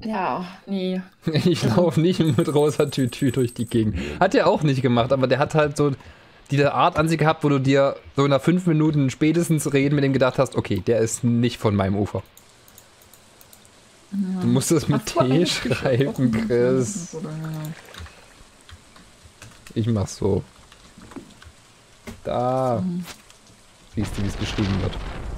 Ja, nee. Ich laufe nicht mit rosa Tütü durch die Gegend. Hat er auch nicht gemacht, aber der hat halt so diese Art an sich gehabt, wo du dir so nach 5 Minuten spätestens reden mit ihm gedacht hast, okay, der ist nicht von meinem Ufer. Ja. Du musst es mit T schreiben, Chris. Ich mach's so. Da. Siehst du, wie es geschrieben wird.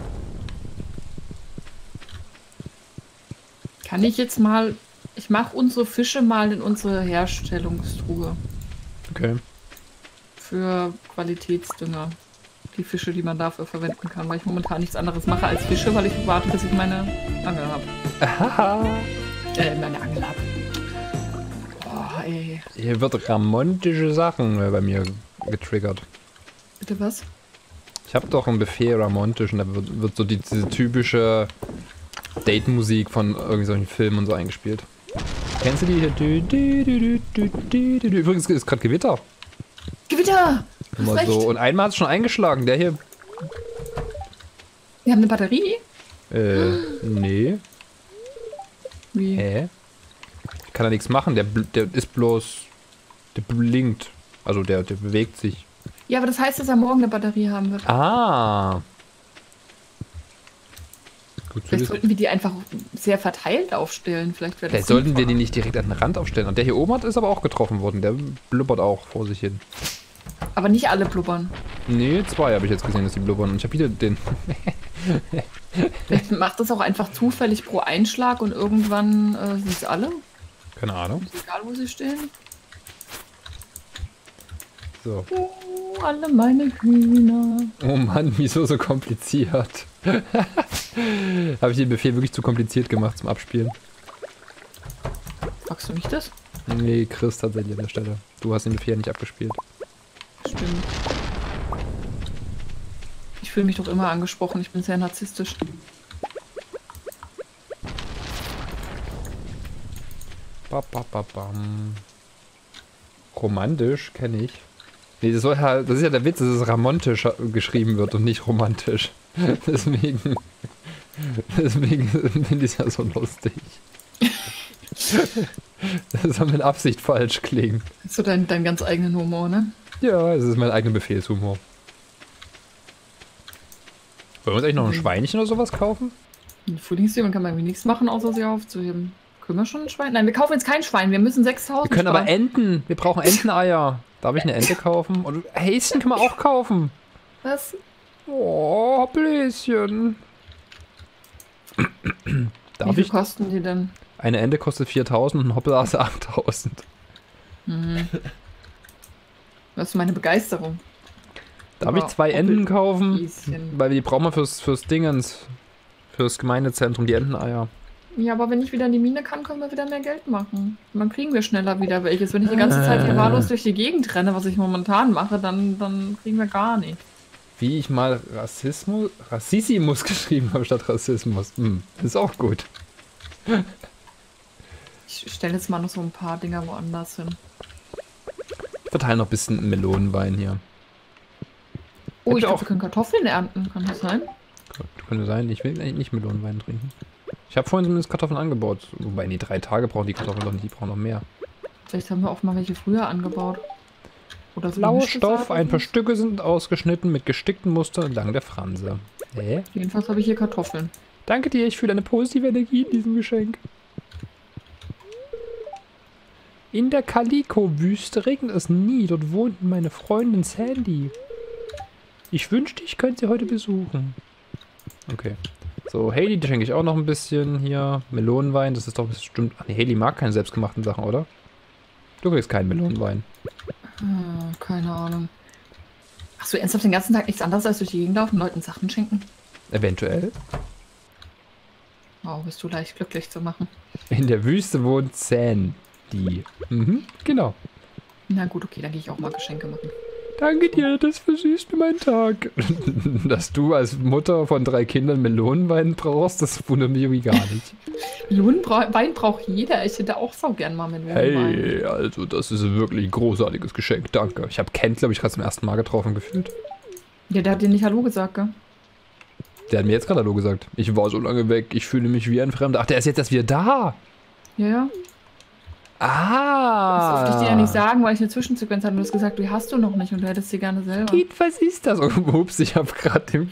Kann ich jetzt mal... Ich mache unsere Fische mal in unsere Herstellungstruhe. Okay. Für Qualitätsdünger. Die Fische, die man dafür verwenden kann, weil ich momentan nichts anderes mache als Fische, weil ich warte, bis ich meine Angel habe. Aha. Meine Angel habe. Oh, ey. Hier wird ramontische Sachen bei mir getriggert. Bitte was? Ich habe doch einen Befehl ramontisch und da wird so diese typische Date-Musik von irgendwelchen Filmen und so eingespielt. Kennst du die hier? Übrigens ist gerade Gewitter. Gewitter! Immer so. Und einmal hat es schon eingeschlagen. Der hier. Wir haben eine Batterie? Nee. Wie? Hä? Ich kann da nichts machen. Der ist bloß. Der blinkt. Also der bewegt sich. Ja, aber das heißt, dass er morgen eine Batterie haben wird. Ah. Gut zu Vielleicht wissen. sollten wir die einfach sehr verteilt aufstellen. Vielleicht sollten wir die nicht direkt an den Rand aufstellen. Und der hier oben ist aber auch getroffen worden. Der blubbert auch vor sich hin. Aber nicht alle blubbern. Nee, 2 habe ich jetzt gesehen, dass die blubbern. Und ich habe wieder den. Vielleicht macht das auch einfach zufällig pro Einschlag und irgendwann sind es alle. Keine Ahnung. Ist egal, wo sie stehen. So. Oh, alle meine Hühner. Oh Mann, wieso so kompliziert? Habe ich den Befehl wirklich zu kompliziert gemacht zum Abspielen? Fragst du mich das? Nee, Chris tatsächlich an der Stelle. Du hast den Befehl nicht abgespielt. Stimmt. Ich fühle mich doch immer angesprochen. Ich bin sehr narzisstisch. Romantisch kenne ich. Nee, das ist ja der Witz, dass es ramontisch geschrieben wird und nicht romantisch. Deswegen finde ich es ja so lustig. Das soll mit Absicht falsch klingen. So dein ganz eigenen Humor, ne? Ja, es ist mein eigener Befehlshumor. Wollen wir uns eigentlich noch ein Schweinchen oder sowas kaufen? In Frühlingsferien kann man irgendwie nichts machen, außer sie aufzuheben. Können wir schon ein Schwein? Nein, wir kaufen jetzt kein Schwein. Wir müssen 6.000 Wir können aber Enten. Wir brauchen Enteneier. Darf ich eine Ente kaufen? Und Häschen können wir auch kaufen. Was? Oh, Bläschen. Wie viel kosten die denn? Eine Ente kostet 4.000 und ein Hoppelase 8.000. Mhm. Das ist meine Begeisterung. Darf ich 2 Enten kaufen? Bisschen. Weil die brauchen wir fürs Dingens. Fürs Gemeindezentrum, die Enteneier. Ja, aber wenn ich wieder in die Mine kann, können wir wieder mehr Geld machen. Und dann kriegen wir schneller wieder welches. Wenn ich die ganze Zeit hier wahllos durch die Gegend renne, was ich momentan mache, dann kriegen wir gar nichts. Wie ich mal Rassissimus geschrieben habe statt Rassismus. Das ist auch gut. Ich stelle jetzt mal noch so ein paar Dinger woanders hin. Ich verteile noch ein bisschen Melonenwein hier. Oh, ich glaube, wir können Kartoffeln ernten. Kann das sein? Könnte sein. Ich will eigentlich nicht Melonenwein trinken. Ich habe vorhin zumindest Kartoffeln angebaut. Wobei, nee, 3 Tage brauchen die Kartoffeln doch nicht. Die brauchen noch mehr. Vielleicht haben wir auch mal welche früher angebaut. Oder so. Blaustoff, ein paar Stücke sind ausgeschnitten mit gestickten Mustern entlang der Franse. Hä? Jedenfalls habe ich hier Kartoffeln. Danke dir, ich fühle eine positive Energie in diesem Geschenk. In der Kaliko-Wüste regnet es nie. Dort wohnt meine Freundin Sandy. Ich wünschte, ich könnte sie heute besuchen. Okay. So, Hailey, die schenke ich auch noch ein bisschen hier. Melonenwein, das ist doch bestimmt... Ach nee, Hailey mag keine selbstgemachten Sachen, oder? Du kriegst keinen Melonenwein. Keine Ahnung. Ach so, ernsthaft den ganzen Tag nichts anderes als durch die Gegend laufen, Leuten Sachen schenken? Eventuell. Wow, bist du leicht glücklich zu machen. In der Wüste wohnt Sandy. Genau. Na gut, okay, dann gehe ich auch mal Geschenke machen. Danke dir, das versüßt mir meinen Tag. Dass du als Mutter von 3 Kindern Melonenwein brauchst, das wundert mich irgendwie gar nicht. Melonenwein braucht jeder. Ich hätte auch so gern mal Melonenwein. Hey, also das ist wirklich ein großartiges Geschenk, danke. Ich habe Ken, glaube ich, gerade zum ersten Mal getroffen gefühlt. Ja, der hat dir nicht Hallo gesagt, gell? Der hat mir jetzt gerade Hallo gesagt. Ich war so lange weg, ich fühle mich wie ein Fremder. Ach, der ist jetzt erst wieder da. Ja, ja. Ah! Das durfte ich dir ja nicht sagen, weil ich eine Zwischensequenz hatte. Du hast gesagt, die hast du noch nicht und du hättest sie gerne selber. Kind, was ist das? Oh, ups, ich habe gerade dem...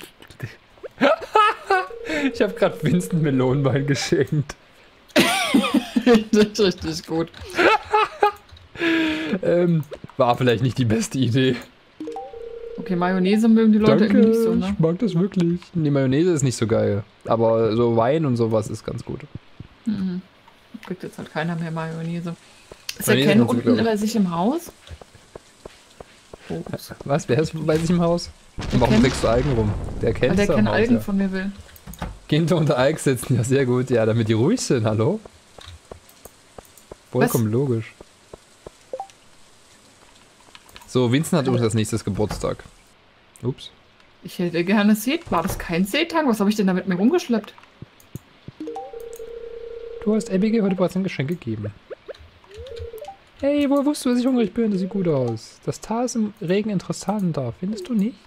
ich habe gerade Vincent Melonenbein geschenkt. Richtig gut. War vielleicht nicht die beste Idee. Okay, Mayonnaise mögen die Leute irgendwie nicht so, ne? Ich mag das wirklich. Die Mayonnaise ist nicht so geil. Aber so Wein und sowas ist ganz gut. Mhm. Kriegt jetzt halt keiner mehr Mayonnaise. Ist Mayonnaise der Ken kannst du, unten glaub ich. bei sich im Haus? Ups. Was? Wer ist bei sich im Haus? Und warum Ken? trägst du Algen rum? Der kennt Weil der Ken Haus, Algen ja. von mir will. Kinder unter Alk sitzen, ja sehr gut. Ja, damit die ruhig sind, hallo? Vollkommen logisch. So, Vincent hat übrigens als nächstes Geburtstag. Ups. Ich hätte gerne Seetang. War das kein Seetang? Was habe ich denn da mit mir rumgeschleppt? Du hast Abigail heute bereits ein Geschenk gegeben. Hey, woher wusstest du, dass ich hungrig bin? Das sieht gut aus. Das Tal ist im Regen interessanter, findest du nicht?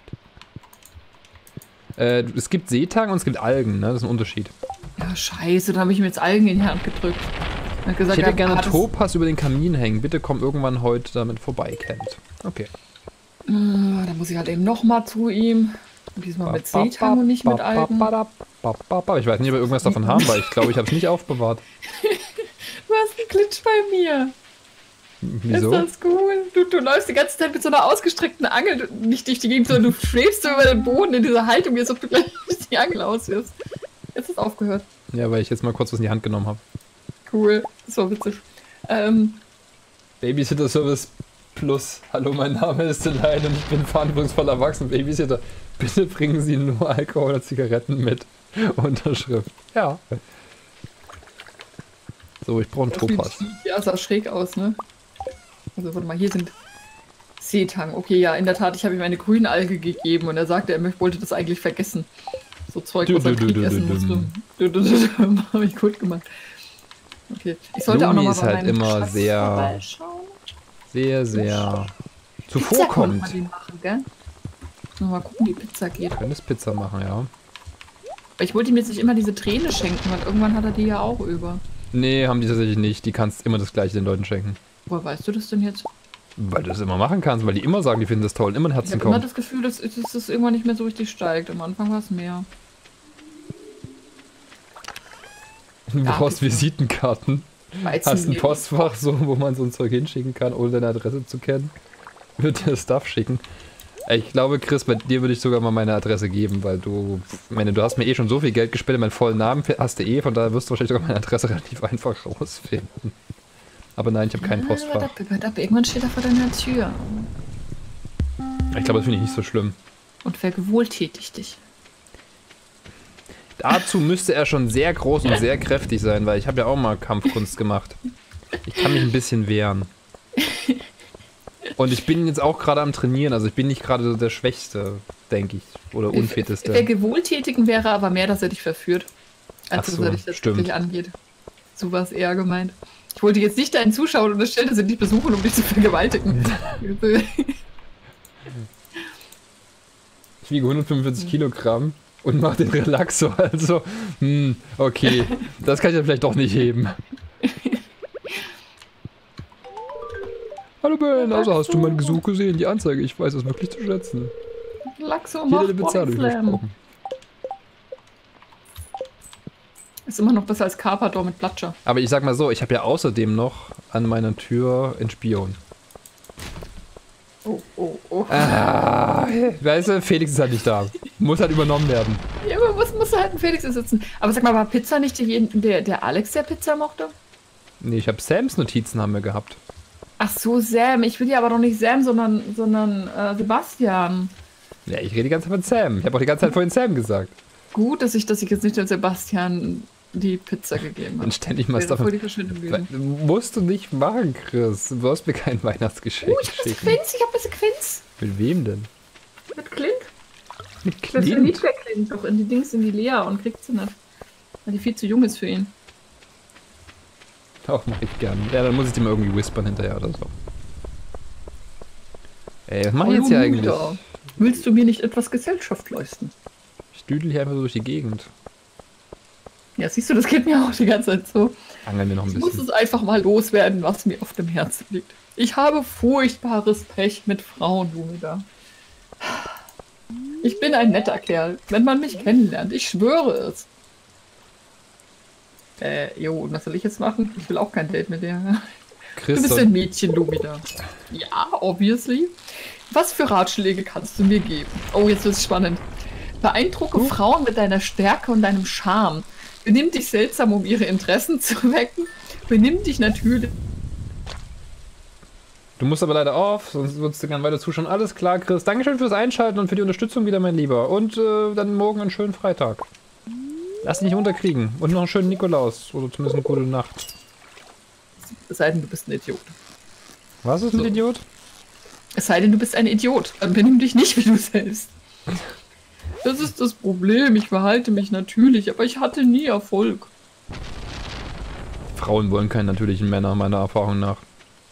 Es gibt Seetang und es gibt Algen, ne? Das ist ein Unterschied. Ja, scheiße, da habe ich mir jetzt Algen in die Hand gedrückt. Und gesagt, Ich hätte gerne das- Topaz über den Kamin hängen. Bitte komm irgendwann heute damit vorbei, Kent. Okay. Da muss ich halt eben nochmal zu ihm. Und diesmal mit Seetang und nicht mit Algen. Ich weiß nicht, ob wir irgendwas davon haben, weil ich glaube, ich habe es nicht aufbewahrt. Du hast einen Glitch bei mir. Wieso? Ist das cool? Du läufst die ganze Zeit mit so einer ausgestreckten Angel, nicht durch die Gegend, sondern du schwebst so über den Boden in dieser Haltung, wie als ob du gleich die Angel auswirfst. Jetzt ist es aufgehört. Ja, weil ich jetzt mal kurz was in die Hand genommen habe. Cool, das war witzig. Babysitter Service Plus. Hallo, mein Name ist Elaine und ich bin verantwortungsvoller Erwachsener Babysitter. Bitte bringen Sie nur Alkohol oder Zigaretten mit. Unterschrift. Ja. So, ich brauche einen Topaz. Ja, sah schräg aus, ne? Also, warte mal, hier sind Seetang. Okay, ja, in der Tat, ich habe ihm eine grüne Alge gegeben und er sagte, er wollte das eigentlich vergessen. So Zeug, was er Krieg essen musste. Habe ich gut gemacht. Okay, ich sollte auch Lumi noch mal ist bei halt meinem immer Schatz sehr- vorbeischauen. Sehr Pizza zuvorkommend. kann man die machen, gell? Mal gucken, wie Pizza geht. Könntest Pizza machen, ja. Weil ich wollte ihm jetzt nicht immer diese Träne schenken, weil irgendwann hat er die ja auch über. Nee, haben die tatsächlich nicht. Die kannst immer das gleiche den Leuten schenken. Woher weißt du das denn jetzt? Weil du das immer machen kannst, weil die immer sagen, die finden das toll und immer ein Ich Herzen habe immer kommen. das Gefühl, dass es irgendwann nicht mehr so richtig steigt. Am Anfang war es mehr. Du brauchst Pizza. Visitenkarten. Hast ein Postfach, so, wo man so ein Zeug hinschicken kann, ohne deine Adresse zu kennen. Wird dir Stuff schicken. Ich glaube, Chris, bei dir würde ich sogar mal meine Adresse geben, weil du, du hast mir eh schon so viel Geld gespendet, meinen vollen Namen hast du eh, von daher wirst du wahrscheinlich sogar meine Adresse relativ einfach rausfinden. Aber nein, ich habe kein Postfach. Irgendwann steht er vor deiner Tür Ich glaube, das finde ich nicht so schlimm. und vergewaltigt dich. Dazu müsste er schon sehr groß und sehr kräftig sein, weil ich habe ja auch mal Kampfkunst gemacht. Ich kann mich ein bisschen wehren. Und ich bin jetzt auch gerade am Trainieren, also ich bin nicht gerade so der Schwächste, denke ich. Oder Unfitteste. Vergewaltigen wäre aber mehr, dass er dich verführt, als Ach so, dass er dich das stimmt. wirklich angeht. So war es eher gemeint. Ich wollte jetzt nicht deinen Zuschauern unterstellen, dass sie dich besuchen, um dich zu vergewaltigen. Ich wiege 145 Kilogramm und mache den Relaxo, also, okay, das kann ich ja vielleicht doch nicht heben. Hallo Ben, also hast du mein Gesuch gesehen, die Anzeige, ich weiß es wirklich zu schätzen. Laxo Hier macht deine Bezahlung Bodyslam. versprochen. Ist immer noch besser als Carpador mit Platscher. Aber ich sag mal so, ich habe ja außerdem noch an meiner Tür einen Spion. Oh. Weißt du, Felix ist halt nicht da. Muss halt übernommen werden. Ja, aber muss halt ein Felix sitzen. Aber sag mal, war Pizza nicht der Alex, der Pizza mochte? Nee, ich habe Sams Notizen haben wir gehabt. Ach so, Sam. Ich will ja aber doch nicht Sam, sondern Sebastian. Ja, ich rede die ganze Zeit von Sam. Ich habe auch die ganze Zeit vorhin Sam gesagt. Gut, dass ich jetzt nicht dem Sebastian die Pizza gegeben habe. Und ständig mal Wäre voll davon. die Verschwendung gewesen. Musst du nicht machen, Chris. Du hast mir kein Weihnachtsgeschenk Ich hab schicken. eine Sequenz. Mit wem denn? Mit Clint. Mit Das will Clint? nicht der Clint, doch in die Dings in die Lea und kriegt sie nicht. Weil die viel zu jung ist für ihn. Auch mach ich gern. Ja, dann muss ich dir mal irgendwie whispern hinterher oder so. Ey, was mach ich jetzt hier eigentlich? Mutter, willst du mir nicht etwas Gesellschaft leisten? Ich düdel hier einfach so durch die Gegend. Ja, siehst du, das geht mir auch die ganze Zeit so. Angeln wir noch ein Ich muss bisschen. es einfach mal loswerden, was mir auf dem Herzen liegt. Ich habe furchtbares Pech mit Frauen, Lumida. Ich bin ein netter Kerl, wenn man mich kennenlernt. Ich schwöre es. Und was soll ich jetzt machen? Ich will auch kein Date mit dir. Du bist ein Mädchen, Lumida. Ja, obviously. Was für Ratschläge kannst du mir geben? Oh, jetzt wird's spannend. Beeindrucke Frauen mit deiner Stärke und deinem Charme. Benimm dich seltsam, um ihre Interessen zu wecken. Benimm dich natürlich. Du musst aber leider auf, sonst würdest du gerne weiter zuschauen. Alles klar, Chris. Dankeschön fürs Einschalten und für die Unterstützung wieder, mein Lieber. Und dann morgen einen schönen Freitag. Lass dich nicht unterkriegen. Und noch einen schönen Nikolaus. Oder zumindest eine gute Nacht. Es sei denn, du bist ein Idiot. Was ist ein Idiot? Es sei denn, du bist ein Idiot. Dann benimm dich nicht wie du selbst. Das ist das Problem. Ich verhalte mich natürlich, aber ich hatte nie Erfolg. Frauen wollen keine natürlichen Männer, meiner Erfahrung nach.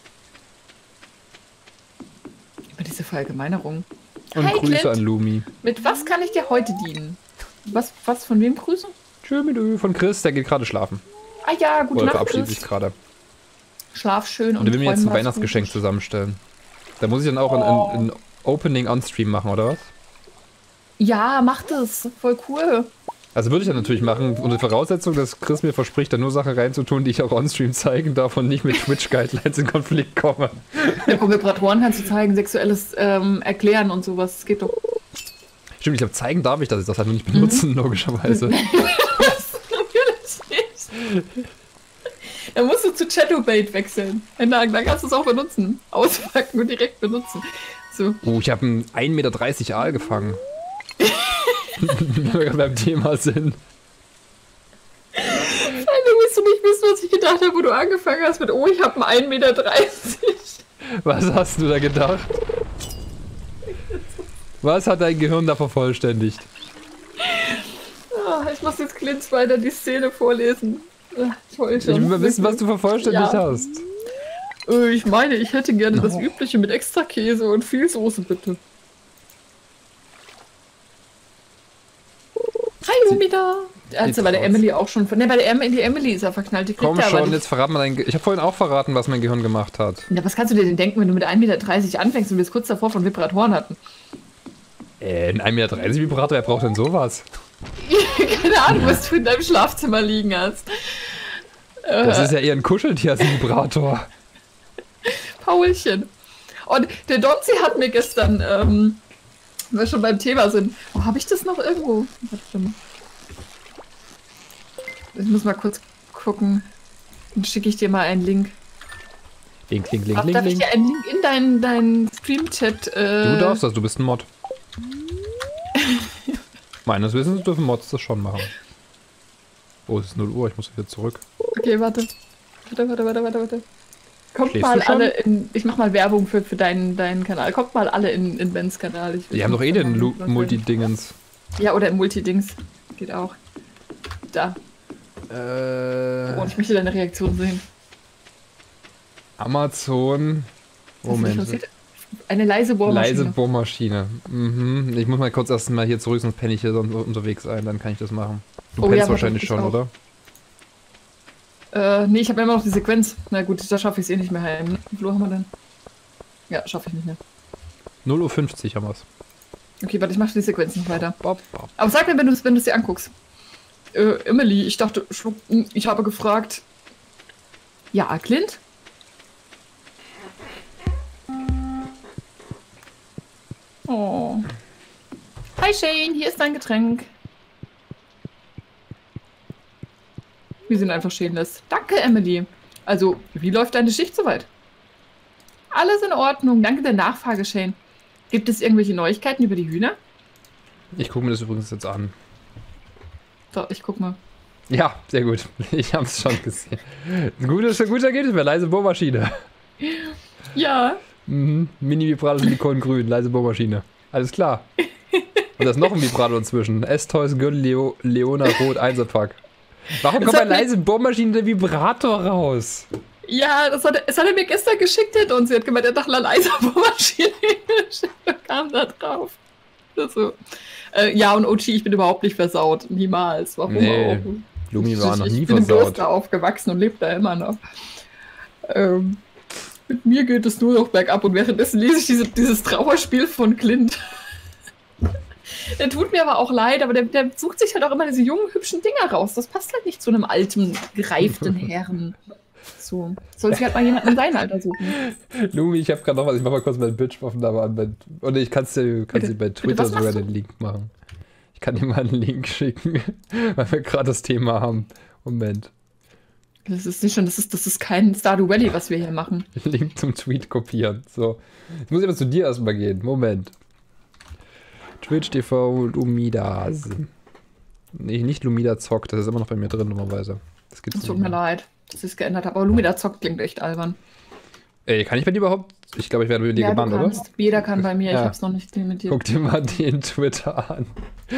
Über diese Verallgemeinerung. Und Hi, Grüße Clint. an Lumi. Mit was kann ich dir heute dienen? Was von wem grüßen? Tschö mit Ö von Chris, der geht gerade schlafen. Ah ja, gute Oder Nacht. verabschiedet sich Chris. gerade. Schlaf schön Und und der will mir jetzt ein träum was Weihnachtsgeschenk Gutes. zusammenstellen. Da muss ich dann auch ein Opening on-Stream machen, oder was? Ja, mach das. Voll cool. Also würde ich dann natürlich machen, unter Voraussetzung, dass Chris mir verspricht, da nur Sachen reinzutun, die ich auch on-Stream zeigen darf und nicht mit Twitch-Guidelines in Konflikt komme. Ja, komm, Vibratoren kannst du zeigen, sexuelles Erklären und sowas. Das geht doch. Stimmt, ich glaube, zeigen darf ich das, das halt nur nicht benutzen, logischerweise. Natürlich nicht. Dann musst du zu Chatterbait wechseln. Dann kannst du es auch benutzen. Auspacken und direkt benutzen. So. Oh, ich habe einen 1,30 Meter Aal gefangen. Wenn wir beim Thema sind. Du willst du nicht wissen, was ich gedacht habe, wo du angefangen hast mit, oh, ich habe einen 1,30 Meter. Was hast du da gedacht? Was hat dein Gehirn da vervollständigt? Ich muss jetzt Clint weiter die Szene vorlesen. Toll, Ich will wissen, was du vervollständigt hast. Ich meine, ich hätte gerne das Übliche mit extra Käse und viel Soße, bitte. Hi, Lumida! Also bei der Emily auch schon. Ne, bei der Emily ist er verknallt. Die kriegt Komm er aber schon, nicht. jetzt verrat mal dein... Ich habe vorhin auch verraten, was mein Gehirn gemacht hat. Ja, was kannst du dir denn denken, wenn du mit 1,30 Meter anfängst und wir es kurz davor von Vibratoren hatten? Ein 1,30 Meter Vibrator, wer braucht denn sowas? Keine Ahnung, was du in deinem Schlafzimmer liegen hast. Das ist ja eher ein Kuscheltier als ein Vibrator. Paulchen. Und der Donzi hat mir gestern, wenn wir schon beim Thema sind, wo habe ich das noch irgendwo? Warte mal. Ich muss mal kurz gucken. Dann schicke ich dir mal einen Link. Link. Darf ich dir einen Link in deinen Stream-Chat? Du darfst das, du bist ein Mod. Meines Wissens dürfen Mods das schon machen. Oh, es ist 0 Uhr, ich muss wieder zurück. Okay, warte. Kommt Schläfst mal du schon? alle in. Ich mach mal Werbung für deinen Kanal. Kommt mal alle in Bens Kanal. Die haben doch eh den Multidingens. Ja, oder im Multidings. Geht auch. Da. Oh, und ich möchte deine Reaktion sehen. Amazon. Moment. Eine leise Bohrmaschine. Leise Bohrmaschine. Mhm. Ich muss mal kurz erst mal hier zurück, sonst penne ich hier unterwegs ein, dann kann ich das machen. Du Oh pennst ja, wahrscheinlich ich schon, auch. oder? Nee, ich habe immer noch die Sequenz. Na gut, da schaffe ich es eh nicht mehr heim. Wie viel Uhr haben wir denn? Ja, schaffe ich nicht mehr. 0:50 Uhr haben wir's. Okay, warte, ich mache die Sequenz noch weiter. Bop. Aber sag mir, wenn du es dir anguckst. Emily, ich dachte, ich habe gefragt. Ja, Clint? Oh. Hi Shane, hier ist dein Getränk. Wir sind einfach Shameless. Danke, Emily. Also, wie läuft deine Schicht soweit? Alles in Ordnung. Danke der Nachfrage, Shane. Gibt es irgendwelche Neuigkeiten über die Hühner? Ich gucke mir das übrigens jetzt an. Doch, ich guck mal. Ja, sehr gut. Ich habe es schon gesehen. Gutes Ergebnis mehr. Leise Bohrmaschine. Ja. Mhm. Mini-Vibrator Silikongrün. Leise Bohrmaschine. Alles klar. Und da ist noch ein Vibrator inzwischen. S-Toys Girl Leona Rot 1er-Pack. Warum kommt bei leise Bohrmaschine der Vibrator raus? Ja, das hat er mir gestern geschickt und sie hat gemeint, er hat nach einer leiser Bohrmaschine kam da drauf. So. Ja, und OG, ich bin überhaupt nicht versaut. Niemals. Warum Nee. auch? Lumi war noch nie Ich bin im versaut. Kloster aufgewachsen und lebt da immer noch. Mit mir geht es nur noch bergab und währenddessen lese ich dieses Trauerspiel von Clint. Der tut mir aber auch leid, aber der sucht sich halt auch immer diese jungen, hübschen Dinger raus. Das passt halt nicht zu einem alten, gereiften Herrn. So. Soll sich halt mal jemand in sein Alter suchen. Lumi, ich habe gerade noch was. Ich mach mal kurz meinen Bildschirmaufnahme an. Oder ich kann dir bei Twitter sogar den Link machen. Ich kann dir mal einen Link schicken, weil wir gerade das Thema haben. Moment. Das ist nicht schon, das ist kein Stardew Valley, was wir hier machen. Link zum Tweet kopieren. So. Jetzt muss ich aber zu dir erstmal gehen. Moment. Twitch TV Lumidas. Nee, nicht Lumida zockt, das ist immer noch bei mir drin normalerweise. Das gibt's Tut mir leid, dass ich es geändert habe. Aber Lumida zockt klingt echt albern. Ey, kann ich bei dir überhaupt? Ich glaube, ich werde mit dir gebannt, oder? Jeder kann bei mir, ja. Ich hab's noch nicht mit dir. Guck dir mal den Twitter an.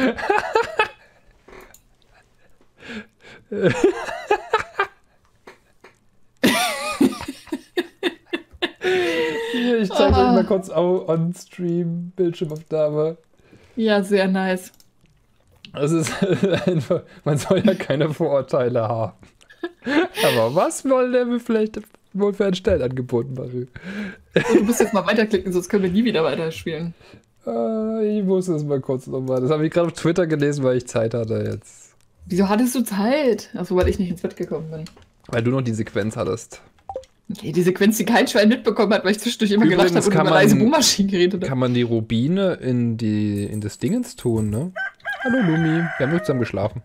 Ich zeige euch mal kurz on Stream Bildschirmaufnahme. Ja, sehr nice. Es ist einfach, man soll ja keine Vorurteile haben. Aber was wollen der vielleicht wohl für ein Stellenangebot machen? So, du musst jetzt mal weiterklicken, sonst können wir nie wieder weiterspielen. Ich muss das mal kurz nochmal. Das habe ich gerade auf Twitter gelesen, weil ich Zeit hatte jetzt. Wieso hattest du Zeit? Achso, weil ich nicht ins Bett gekommen bin. Weil du noch die Sequenz hattest. Okay, die Sequenz, die kein Schwein mitbekommen hat, weil ich zwischendurch immer Übrigens gelacht habe und über leise Bohrmaschinen geredet habe. Kann man die Rubine in das Dingens tun, ne? Hallo Lumi, wir haben nur zusammen geschlafen.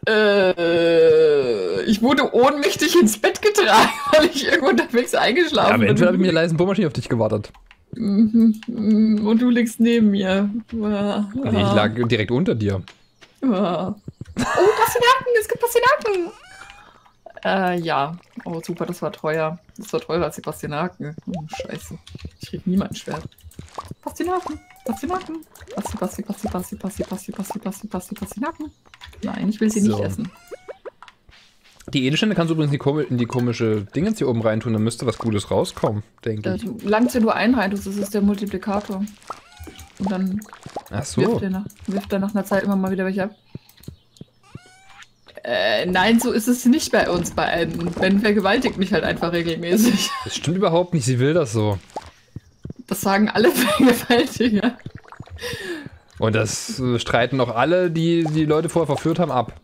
Ich wurde ohnmächtig ins Bett getragen, weil ich irgendwo unterwegs eingeschlafen bin. Aber entweder habe ich mit der leisen Bohrmaschine auf dich gewartet. Und du liegst neben mir. Nee, ich lag direkt unter dir. Oh, Pastinaken, es gibt Pastinaken. Ja. Oh, super, das war teuer. Das war teurer als die Pastinaken. Oh, scheiße. Ich krieg nie mein Schwert. Pastinaken. Pastinaken. Pastinaken. Nein, ich will sie nicht essen. Die Edelsteine kannst du übrigens in die komische Dingens hier oben reintun, dann müsste was Gutes rauskommen, denke ich. Langst du nur einen rein, das ist der Multiplikator. Und dann wirft er nach einer Zeit immer mal wieder welche ab. Nein, so ist es nicht bei uns beiden. Ben vergewaltigt mich halt einfach regelmäßig. Das stimmt überhaupt nicht, sie will das so. Das sagen alle Vergewaltiger. Und das streiten auch alle, die Leute vorher verführt haben, ab.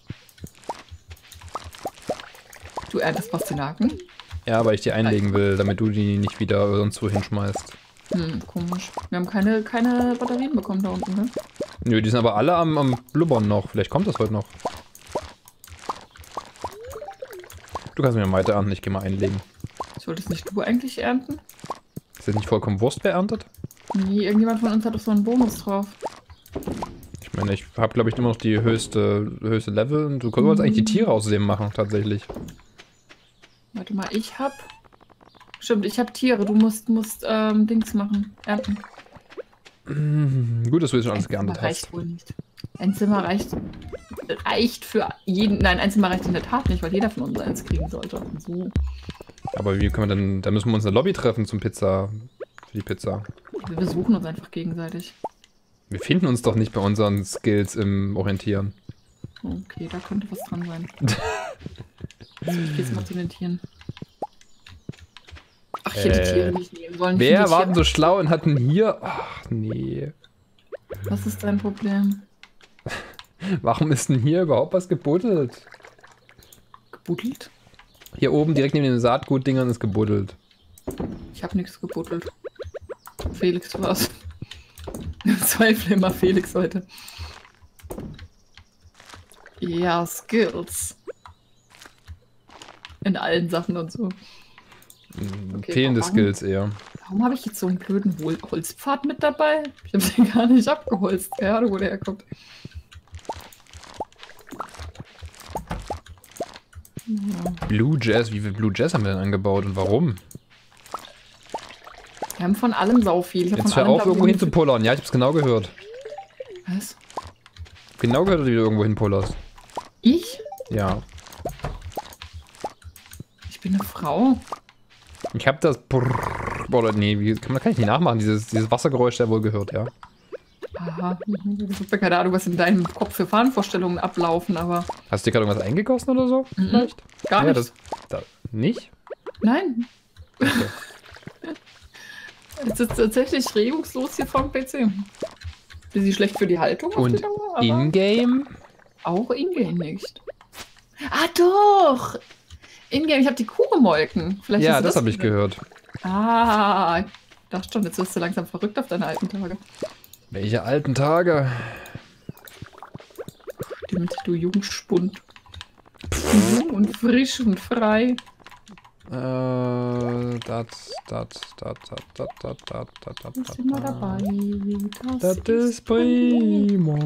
Du erntest Pastinaken? Ja, weil ich die einlegen will, damit du die nicht wieder sonst wo hinschmeißt. Komisch. Wir haben keine Batterien bekommen da unten, ne? Nö, die sind aber alle am Blubbern noch. Vielleicht kommt das heute noch. Du kannst mir weiter ernten, ich gehe mal einlegen. Solltest nicht du eigentlich ernten? Ist das nicht vollkommen Wurst beerntet? Nee, irgendjemand von uns hat doch so einen Bonus drauf. Ich meine, ich habe glaube ich immer noch die höchste Level und du könntest eigentlich die Tiere außerdem machen, tatsächlich. Warte mal, ich hab... Stimmt, ich hab Tiere, du musst Dings machen, ernten. Gut, dass du jetzt schon alles geerntet hast. Reicht wohl nicht. Ein Zimmer reicht für jeden... Nein, ein Zimmer reicht in der Tat nicht, weil jeder von uns eins kriegen sollte. So. Aber wie können wir denn... Da müssen wir uns eine Lobby treffen für die Pizza. Wir besuchen uns einfach gegenseitig. Wir finden uns doch nicht bei unseren Skills im Orientieren. Okay, da könnte was dran sein. Also ich geh jetzt mal zu den Tieren. Ach, ich hätte die Tiere nicht nehmen sollen. Wer war denn so schlau und hatten hier... Ach, nee. Was ist dein Problem? Warum ist denn hier überhaupt was gebuddelt? Gebuddelt? Hier oben direkt neben den Saatgutdingern ist gebuddelt. Ich habe nichts gebuddelt. Felix war's. Zweifle immer Felix heute. Ja, Skills. In allen Sachen und so. Okay, fehlende Skills eher. Warum habe ich jetzt so einen blöden Holzpfad mit dabei? Ich habe den gar nicht abgeholzt. Keine Ahnung, wo der herkommt. Ja. Blue Jazz, wie viel Blue Jazz haben wir denn angebaut und warum? Wir haben von allem sau viel. Jetzt hör auf, irgendwo hin zu pullern. Ja, ich hab's genau gehört. Was? Genau gehört, wie du irgendwo hin pullerst. Ich? Ja. Ich bin eine Frau. Ich hab das... Oder nee, kann ich nicht nachmachen. Dieses Wassergeräusch, der wohl gehört, ja. Ah. Ja, ich habe keine Ahnung, was in deinem Kopf für Fahnenvorstellungen ablaufen, aber... Hast du dir gerade irgendwas eingegossen oder so? Vielleicht? Gar ja, nicht. Nicht? Nein. Okay. Es ist tatsächlich regungslos hier vom PC. Ist sie schlecht für die Haltung? Auf die Und Dauer, aber in-game? auch in-game nicht. Ah, doch! In-game, ich habe die Kuh gemolken. Vielleicht Ja, hast du das habe ich gehört. Ah, ich dachte schon, jetzt wirst du langsam verrückt auf deine alten Tage. Welche alten Tage? Stimmt, du Jungspund. Jung und frisch und frei. Das Sind wir dabei. Das ist prima.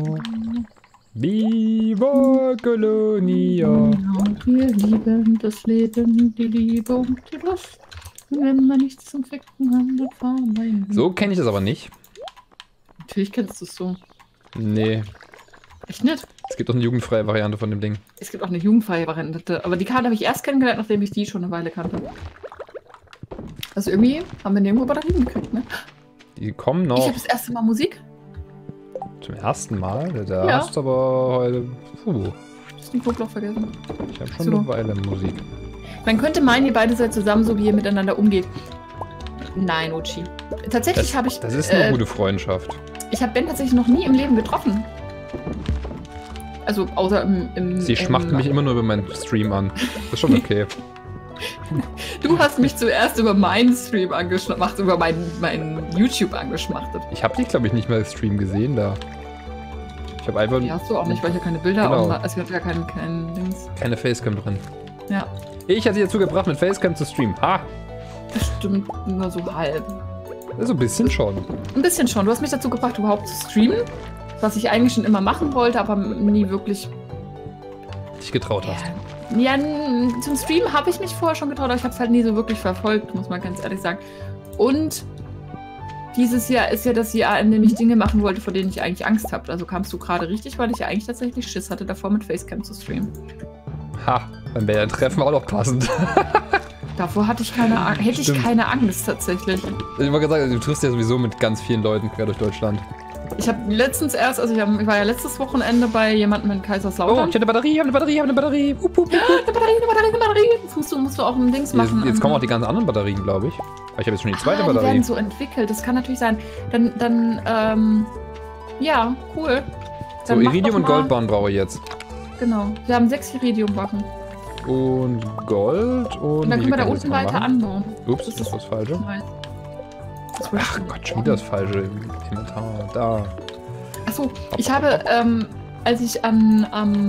Viva Colonia. Und wir lieben das Leben, die Liebe und die Lust. Und wenn wir nichts zum Ficken haben, dann fahren wir hin. So kenne ich das aber nicht. Natürlich kennst du es so. Nee. Echt nicht? Es gibt doch eine jugendfreie Variante von dem Ding. Es gibt auch eine jugendfreie Variante, aber die Karte habe ich erst kennengelernt, nachdem ich die schon eine Weile kannte. Also irgendwie haben wir nirgendwo Batterien gekriegt, ne? Die kommen noch. Ich habe das erste Mal Musik. Zum ersten Mal? Da Ja. hast du aber heute... Puh, Das ist den Knoblauch vergessen. ich habe schon So. eine Weile Musik. Man könnte meinen, ihr beide seid zusammen, so wie ihr miteinander umgeht. Nein, Uchi. Tatsächlich habe ich... Das ist eine gute Freundschaft. Ich habe Ben tatsächlich noch nie im Leben getroffen. Also außer im Sie schmacht mich immer nur über meinen Stream an. Das ist schon okay. Du hast mich zuerst über meinen Stream angeschmachtet, über meinen YouTube angeschmachtet. Ich habe dich, glaube ich, nicht mehr im Stream gesehen da. Ich habe einfach Die hast du auch nicht, weil ich ja keine Bilder Genau. online... Also ich hatte ja keinen Dings. keine Facecam drin. Ja, Ich hatte sie dazu gebracht, mit Facecam zu streamen. Ha! bestimmt nur so halb. So ein bisschen schon. Ein bisschen schon. Du hast mich dazu gebracht, überhaupt zu streamen. Was ich eigentlich schon immer machen wollte, aber nie wirklich... Dich getraut hast. Ja, zum Streamen habe ich mich vorher schon getraut, aber ich habe es halt nie so wirklich verfolgt, muss man ganz ehrlich sagen. Und dieses Jahr ist ja das Jahr, in dem ich Dinge machen wollte, vor denen ich eigentlich Angst habe. Also kamst du gerade richtig, weil ich ja eigentlich tatsächlich Schiss hatte, davor mit Facecam zu streamen. Ha! Dann wäre ein Treffen auch noch passend. Davor hatte ich keine Angst. Hätte ich Stimmt. keine Angst tatsächlich. Ich wollte gerade sagen, du triffst ja sowieso mit ganz vielen Leuten quer durch Deutschland. Ich habe letztens erst, also ich war ja letztes Wochenende bei jemandem in Oh, Kaiserslautern. ich habe eine Batterie, eine Batterie. Eine Batterie. Musst du auch ein Dings machen. Jetzt kommen auch die ganzen anderen Batterien, glaube ich. Aber ich habe jetzt schon die zweite Die Batterie. werden so entwickelt, das kann natürlich sein. Ja, cool. So, Dann mach Iridium doch und mal- Goldbahn brauche ich jetzt. Genau. Wir haben 6 Iridiumwaffen. Und Gold und... Und dann wie können wir da kann ich das unten mal weiter machen? anbauen. Ups, das ist das Falsche. Nice. Ach Gott, schon wieder das Falsche im Inventar. Da. Achso, ich habe, als ich am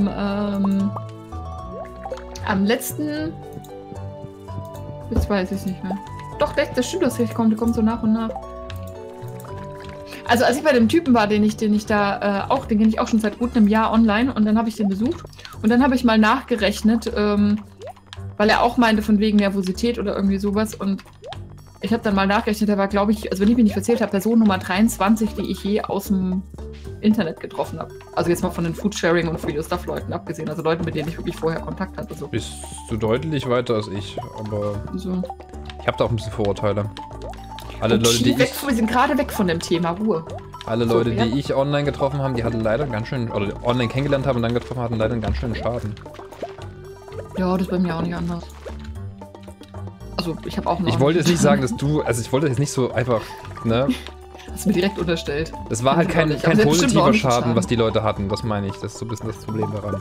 letzten... Jetzt weiß ich es nicht mehr. Doch, das stimmt, das kommt so nach und nach. Also als ich bei dem Typen war, den ich da den kenne ich auch schon seit gut einem Jahr online und dann habe ich den besucht und dann habe ich mal nachgerechnet, weil er auch meinte von wegen Nervosität oder irgendwie sowas und ich habe dann mal nachgerechnet, er war, glaube ich, also wenn ich mich nicht verzählt habe, Person Nummer 23, die ich je aus dem Internet getroffen habe. Also jetzt mal von den Foodsharing und Free Stuff Leuten abgesehen, also Leute, mit denen ich wirklich vorher Kontakt hatte. So. Bist du deutlich weiter als ich, aber So. ich habe da auch ein bisschen Vorurteile. Alle Okay, Leute, die wir sind gerade weg von dem Thema, Ruhe. alle So, Leute, ja. die ich online getroffen habe, die hatten leider ganz schön, oder die online kennengelernt haben und dann getroffen hatten, leider einen ganz schönen Schaden. Ja, das ist bei mir auch nicht anders. Also, ich habe auch noch... Ich wollte jetzt nicht sagen, dass du, also ich wollte jetzt nicht so einfach, ne? Hast du mir direkt unterstellt. Das war halt kein Aber sie hat bestimmt auch positiver nicht Schaden, was die Leute hatten, das meine ich. Das ist so ein bisschen das Problem daran.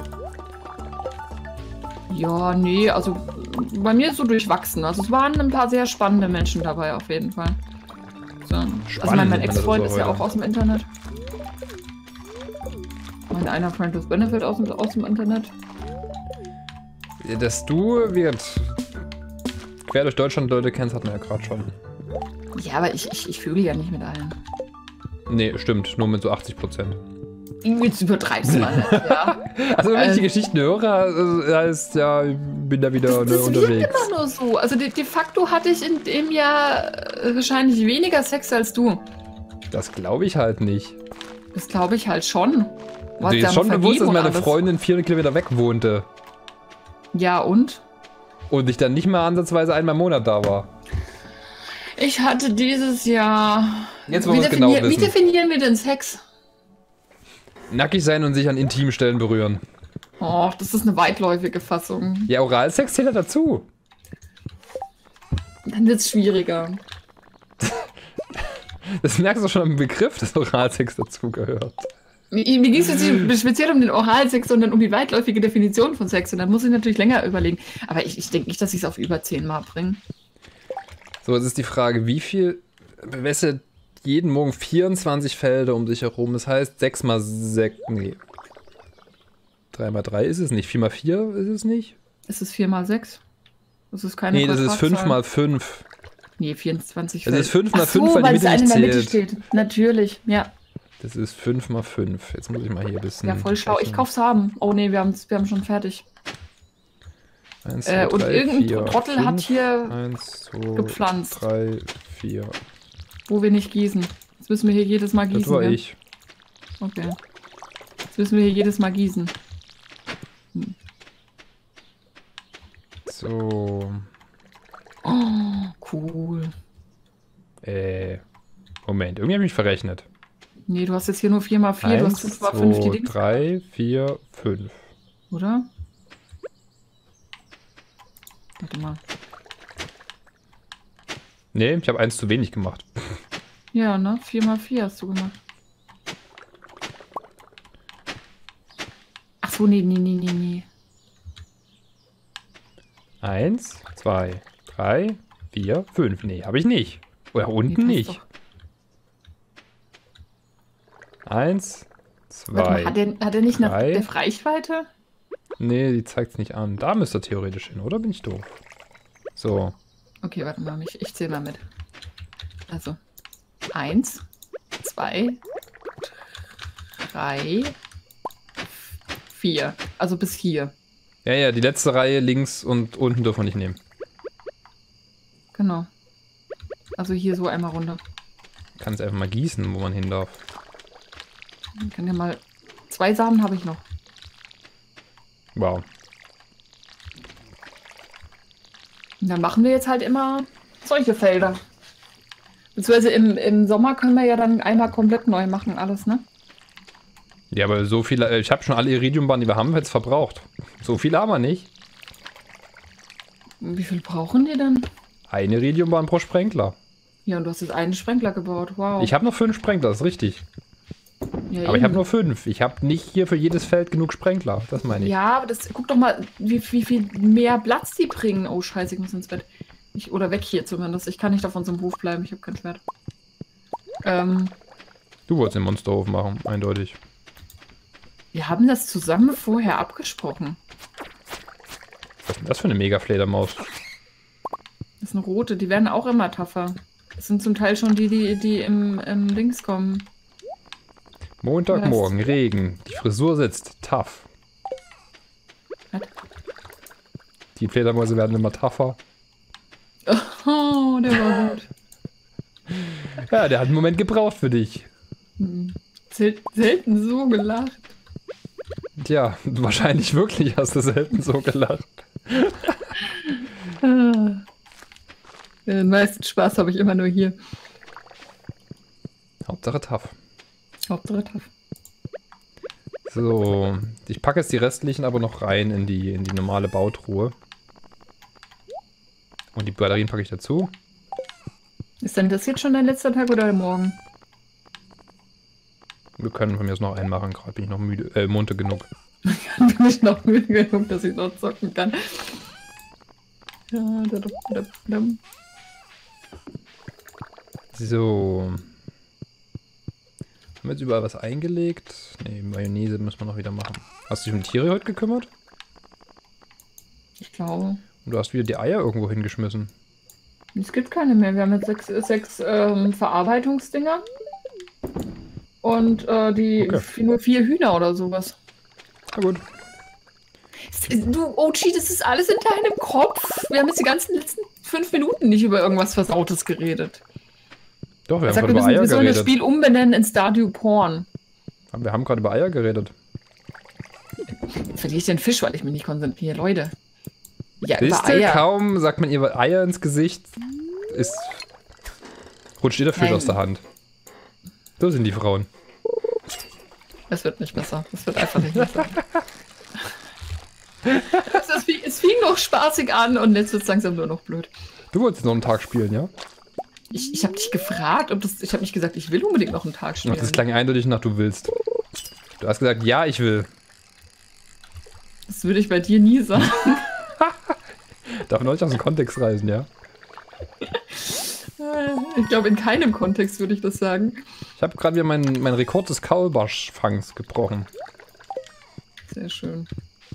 Ja, nee, also bei mir ist so durchwachsen. Also es waren ein paar sehr spannende Menschen dabei, auf jeden Fall. So. Also Spannend mein nennt man das Ex-Freund so ist ja heute. auch aus dem Internet. Mein einer Friend with Benefit aus dem Internet. Dass du quer durch Deutschland Leute kennst, hatten wir ja gerade schon. Ja, aber ich fühle ja nicht mit allen. Nee, stimmt, nur mit so 80%. Jetzt übertreibst du mal nicht, ja. Also wenn ich die Geschichten höre, heißt ja, ich bin da wieder Das wird unterwegs. immer nur so. Also de facto hatte ich in dem Jahr wahrscheinlich weniger Sex als du. Das glaube ich halt nicht. Das glaube ich halt schon. Du hast Dir ja ist schon noch bewusst, dass vergeben meine und alles. Freundin 400 Kilometer weg wohnte Ja, und? und ich dann nicht mal ansatzweise einmal im Monat da war. Ich hatte dieses Jahr... Jetzt wollen wir es genau Wie wissen. definieren wir denn Sex? Nackig sein und sich an intimen Stellen berühren. Oh, das ist eine weitläufige Fassung. Ja, Oralsex zählt ja dazu. Dann wird's schwieriger. Das merkst du schon am Begriff, dass Oralsex dazugehört. Mir ging es jetzt nicht speziell um den Oralsex, sondern um die weitläufige Definition von Sex. Und dann muss ich natürlich länger überlegen. Aber ich denke nicht, dass ich es auf über 10 Mal bringe. So, jetzt ist die Frage, wie viel... Weißt du, jeden Morgen 24 Felder um dich herum. Das heißt, 6 mal 6... Nee. 3 mal 3 ist es nicht. 4 mal 4 ist es nicht? Ist es 4 mal 6? Das ist keine Nee, das ist 5 Quadratzahl. mal 5. Nee, 24 Das Felder. ist 5 mal 5, Ach so, weil die Mitte es nicht eine in der Mitte zählt. steht. Natürlich, ja. Das ist 5 mal 5. Jetzt muss ich mal hier ein bisschen... Ja, voll schlau. Ich kauf's haben. Oh nee, wir haben schon fertig. 1, 2, 3, Und irgendein 4, Trottel 5, hat hier 1, 2, gepflanzt. 3, 4. Wo wir nicht gießen. Jetzt müssen wir hier jedes Mal gießen. Das war gell? ich. Okay. Jetzt müssen wir hier jedes Mal gießen. So. Oh, cool. Moment, irgendwie habe ich mich verrechnet. Nee, du hast jetzt hier nur 4 mal 4, du hast 5 mal 5 die 2, Dings. 3, 4, 5. Oder? Warte mal. Nee, ich habe 1 zu wenig gemacht. Ja, ne? 4 mal 4 hast du gemacht. Ach so, nee. 1, 2, 3, 4, 5. Nee, habe ich nicht. Oder unten Nee, nicht. passt 1, Warte 2. mal, hat er nicht eine 3. Reichweite? Nee, die zeigt es nicht an. Da müsste er theoretisch hin, oder bin ich doof? So. Okay, warte mal, ich zähle mal mit. Also, 1, 2, 3, 4. Also bis hier. Ja, die letzte Reihe links und unten dürfen wir nicht nehmen. Genau. Also hier so einmal runter. Kann es einfach mal gießen, wo man hin darf. Ich kann ja mal... 2 Samen habe ich noch. Wow. Und dann machen wir jetzt halt immer solche Felder. Beziehungsweise im Sommer können wir ja dann einmal komplett neu machen, alles, ne? Ja, aber so viele... Ich habe schon alle Iridiumbahnen, die wir haben, jetzt verbraucht. So viele haben wir nicht. Wie viel brauchen die denn? Eine Iridiumbahn pro Sprenkler. Ja, und du hast jetzt einen Sprenkler gebaut, wow. Ich habe noch 5 Sprenkler, das ist richtig. Ja, Aber ich habe eben. nur 5. Ich habe nicht hier für jedes Feld genug Sprenkler. Das meine ich. Ja, aber das, guck doch mal, wie viel mehr Platz die bringen. Oh, scheiße, ich muss ins Bett. Oder weg hier zumindest. Ich kann nicht auf unserem Hof bleiben, ich habe kein Schwert. Du wolltest den Monsterhof machen, eindeutig. Wir haben das zusammen vorher abgesprochen. Was ist denn das für eine Mega-Fledermaus? Das ist eine rote, die werden auch immer tougher. Das sind zum Teil schon die im Dings kommen. Montagmorgen, Regen. Die Frisur sitzt. Tough. Was? Die Fledermäuse werden immer tougher. Oh, der war gut. Ja, der hat einen Moment gebraucht für dich. Selten so gelacht. Tja, wahrscheinlich wirklich hast du selten so gelacht. Den meisten Spaß habe ich immer nur hier. Hauptsache tough. Hauptsache tough. So, ich packe jetzt die restlichen aber noch rein in die normale Bautruhe. Und die Batterien packe ich dazu. Ist denn das jetzt schon dein letzter Tag oder morgen? Wir können von mir aus noch einen machen, gerade bin ich noch müde, munter genug. Bin ich noch müde genug, dass ich noch zocken kann. Ja, So. Haben wir jetzt überall was eingelegt? Ne, Mayonnaise müssen wir noch wieder machen. Hast du dich um die Tiere heute gekümmert? Ich glaube. Und du hast wieder die Eier irgendwo hingeschmissen. Es gibt keine mehr. Wir haben jetzt sechs Verarbeitungsdinger. Und nur 4 Hühner oder sowas. Na gut. Du, OG, das ist alles in deinem Kopf. Wir haben jetzt die ganzen letzten 5 Minuten nicht über irgendwas Versautes geredet. Doch, wir Er haben sagt, gerade über Eier wir sollen das geredet. Spiel umbenennen in Stardew Porn. Wir haben gerade über Eier geredet. Jetzt verliere ich den Fisch, weil ich mich nicht konzentriere. Leute. Ja, über Siehst du, Eier. kaum sagt man ihr Eier ins Gesicht, rutscht ihr der Fisch Nein. aus der Hand. So sind die Frauen. Es wird nicht besser. Es wird einfach nicht besser. Es fing noch spaßig an und jetzt wird es langsam nur noch blöd. Du wolltest noch einen Tag spielen, ja? Ich habe dich gefragt, ich habe nicht gesagt, ich will unbedingt noch einen Tag spielen. Ach, das klang eindeutig nach, du willst. Du hast gesagt, ja, ich will. Das würde ich bei dir nie sagen. Darf man euch aus dem Kontext reißen, ja? Ich glaube, in keinem Kontext würde ich das sagen. Ich habe gerade wieder meinen Rekord des Kaulbarschfangs gebrochen. Sehr schön.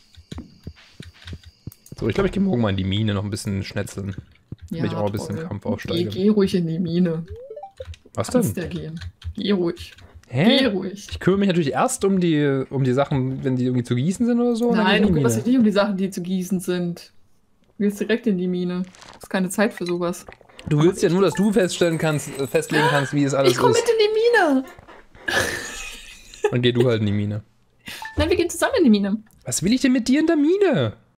So, ich glaube, ich gehe morgen mal in die Mine noch ein bisschen schnetzeln. Ja, Damit ich auch ein bisschen Kampf aufsteige. Geh ruhig in die Mine. Was denn? Kannst ja gehen. Geh ruhig. Hä? Geh ruhig. Ich kümmere mich natürlich erst um die Sachen, wenn die irgendwie zu gießen sind oder so. Nein, du kümmerst dich nicht um die Sachen, die zu gießen sind. Du gehst direkt in die Mine. Das ist keine Zeit für sowas. Du willst ja nur, dass du festlegen kannst, wie es alles ist. Ich komme mit in die Mine. Dann geh du halt in die Mine. Nein, wir gehen zusammen in die Mine. Was will ich denn mit dir in der Mine?